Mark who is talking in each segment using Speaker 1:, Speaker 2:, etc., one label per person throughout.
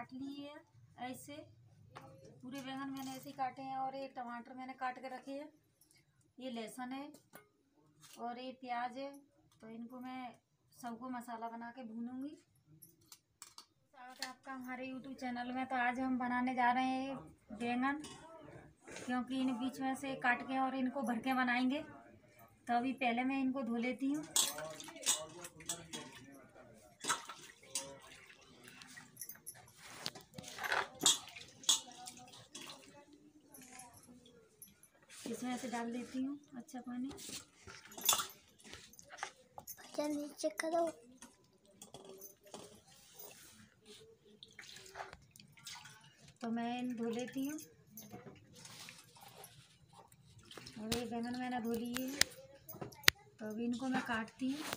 Speaker 1: काट लिए हैं ऐसे। पूरे बैंगन मैंने ऐसे ही काटे हैं और ये टमाटर मैंने काट के रखे हैं। ये लहसुन है और ये प्याज है। तो इनको मैं सबको मसाला बना के भूनूंगी। स्वागत है आपका हमारे YouTube चैनल में। तो आज हम बनाने जा रहे हैं बैंगन, क्योंकि इन बीच में से काट के और इनको भर के बनाएंगे। तो अभी पहले मैं इनको धो लेती हूँ। इसमें से डाल देती हूँ अच्छा पानी।
Speaker 2: अच्छा नीचे करो।
Speaker 1: तो मैं इन धो लेती हूँ और ये बैंगन मैंने धो लिए। तो अभी इनको मैं काटती हूँ।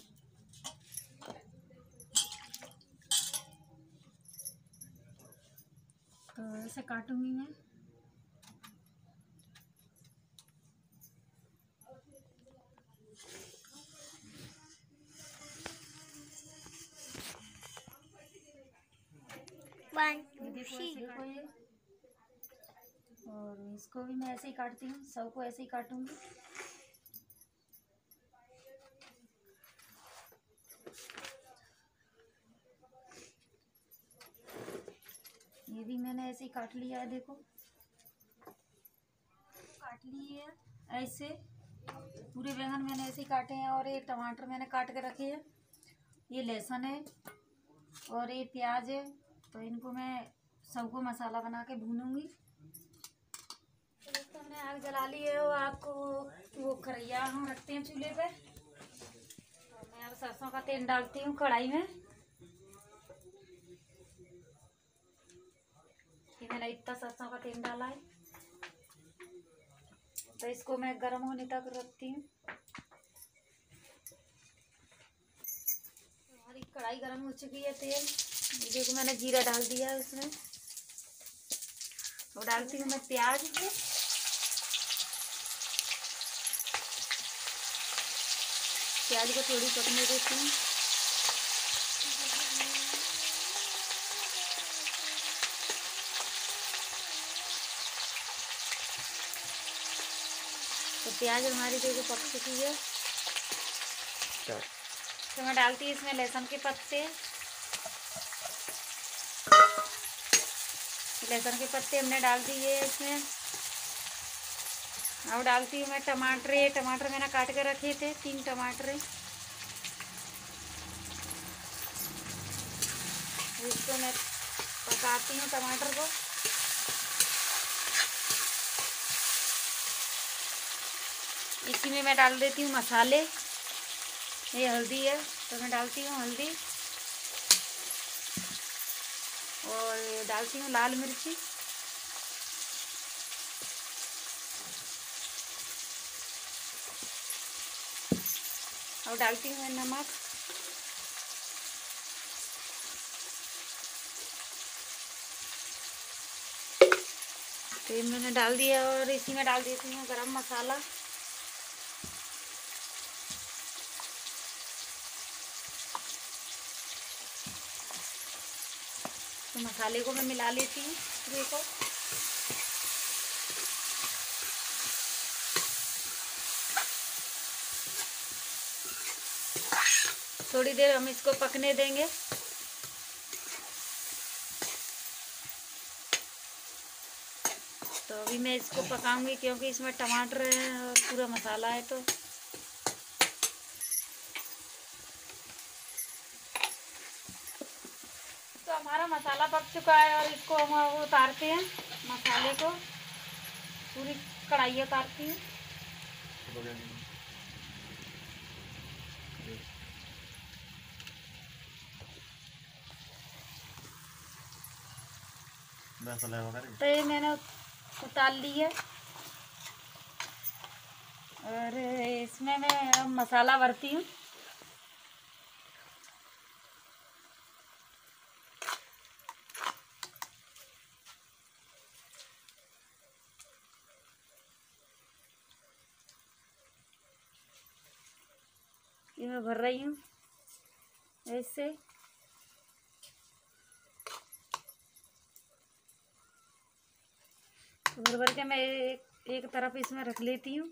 Speaker 1: तो ऐसे काटूंगी मैं। देखो ये और इसको भी मैं ऐसे ही काटती हूँ। सबको ऐसे ही काटूंगी। ये भी मैंने ऐसे ही काट लिया है। देखो काट लिए हैं ऐसे। पूरे बैंगन मैंने ऐसे ही काटे हैं और ये टमाटर मैंने काट के रखे हैं। ये लहसुन है और ये प्याज है। तो इनको मैं सबको मसाला बना के भूनूंगी। तो दोस्तों हमने आग जला ली है और आग को वो कढ़ैया हम रखते हैं चूल्हे पे। तो मैं अब सरसों का तेल डालती हूँ कढ़ाई में। ये मैंने इतना सरसों का तेल डाला है। तो इसको मैं गर्म होने तक रखती हूँ। हमारी कढ़ाई गर्म हो चुकी है। तेल देखो मैंने जीरा डाल दिया है उसमें। और डालती हूँ मैं प्याज। प्याज को थोड़ी पकने देती हूँ। तो प्याज हमारी देखो पक चुकी है। तो मैं डालती हूँ इसमें लहसुन के पत्ते। लहसुन के पत्ते हमने डाल दिए इसमें। अब डालती हूँ मैं टमाटर। टमाटर मैंने काट के रखे थे 3 टमाटर। इसको मैं पकाती हूँ टमाटर को। इसी में मैं डाल देती हूँ मसाले। ये हल्दी है तो मैं डालती हूँ हल्दी और डालती हूँ लाल मिर्ची। और डालती हूँ मैं नमक। तो ये मैंने डाल दिया और इसी में डाल देती हूँ गरम मसाला। तो मसाले को मैं मिला लेती हूँ। देखो थोड़ी देर हम इसको पकने देंगे। तो अभी मैं इसको पकाऊंगी क्योंकि इसमें टमाटर है और पूरा मसाला है। तो हमारा मसाला पक चुका है और इसको हम उतारते हैं। मसाले को पूरी कढ़ाई उतारती हूँ। तो ये मैंने उतार ली है और इसमें मैं मसाला भरती हूँ। ये मैं भर रही हूँ ऐसे। भर भर के मैं एक तरफ इसमें रख लेती हूँ।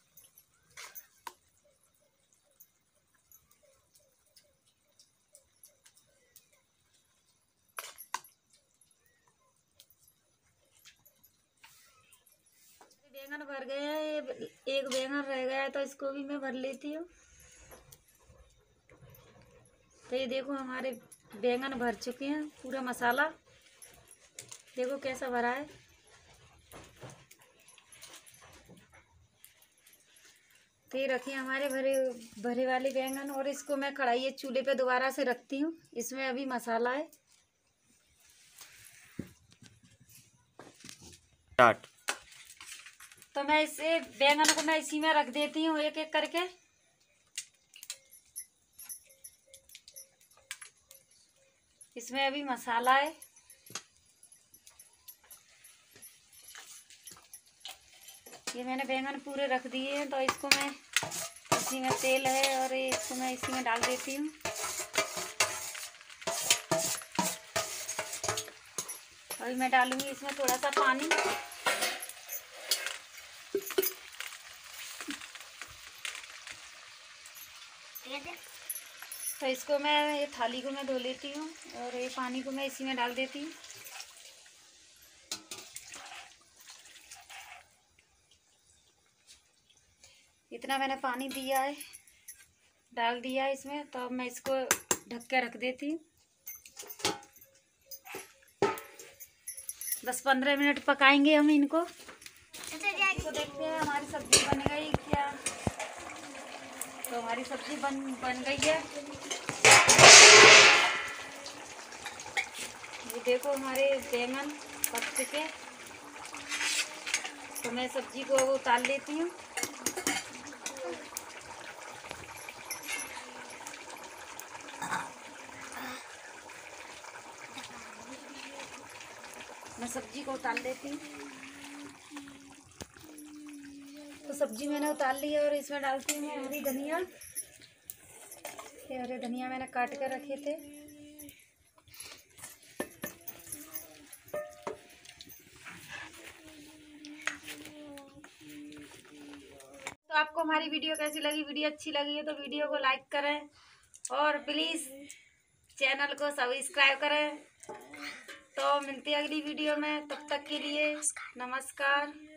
Speaker 1: बैंगन भर गए हैं, एक बैंगन रह गया है तो इसको भी मैं भर लेती हूँ। तो ये देखो हमारे बैंगन भर चुके हैं, पूरा मसाला देखो कैसा भरा है। तो ये रखे हमारे भरे भरे वाले बैंगन, और इसको मैं कढ़ाई चूल्हे पे दोबारा से रखती हूँ। इसमें अभी मसाला है।
Speaker 3: स्टार्ट।
Speaker 1: तो मैं इसे बैंगन को मैं इसी में रख देती हूँ एक एक करके। इसमें अभी मसाला है। ये मैंने बैंगन पूरे रख दिए हैं, तो इसको मैं इसी में तेल है और इसको मैं इसी में डाल देती हूँ। अभी मैं डालूंगी इसमें थोड़ा सा पानी। तो इसको मैं ये थाली को मैं धो लेती हूँ और ये पानी को मैं इसी में डाल देती हूँ। इतना मैंने पानी दिया है, डाल दिया है इसमें। तो अब मैं इसको ढक के रख देती हूँ। 10-15 मिनट पकाएंगे हम इनको। तो देखते हैं हमारी सब्जी बन गई क्या। तो हमारी सब्जी बन गई है। ये देखो हमारे बैंगन पक चुके। तो मैं सब्जी को उतार लेती हूँ। मैं सब्जी को उतार लेती हूँ। तो सब्जी मैंने उतार ली है और इसमें डालती हूँ मैं हरी धनिया। ये हरे धनिया मैंने काट कर रखे थे। तो आपको हमारी वीडियो कैसी लगी? वीडियो अच्छी लगी है तो वीडियो को लाइक करें और प्लीज़ चैनल को सब्सक्राइब करें। तो मिलती है अगली वीडियो में, तब तक के लिए नमस्कार।